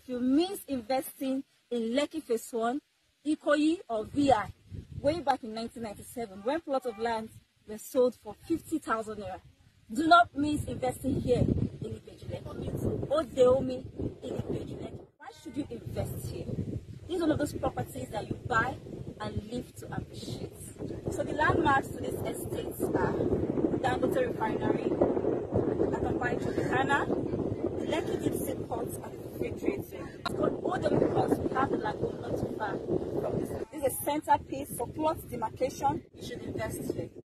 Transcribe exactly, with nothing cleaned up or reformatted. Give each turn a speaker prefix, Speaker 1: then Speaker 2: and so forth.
Speaker 1: If you miss investing in Lekki Phase one, Ikoyi or V I, way back in nineteen ninety-seven, when plots of land were sold for fifty thousand naira, do not miss investing here in Ibeju-Lekki, Odeomi in Ibeju-Lekki. Why should you invest here? This is one of those properties that you buy and live to appreciate. So the landmarks to this estate are Dangote Refinery, Atampai Tropicana, the Lekki Deep Sea Port, and the Free Trade Zone. It's called Odeomi because we have the lagoon not too far from this. This is a centerpiece for plot demarcation. You should invest here.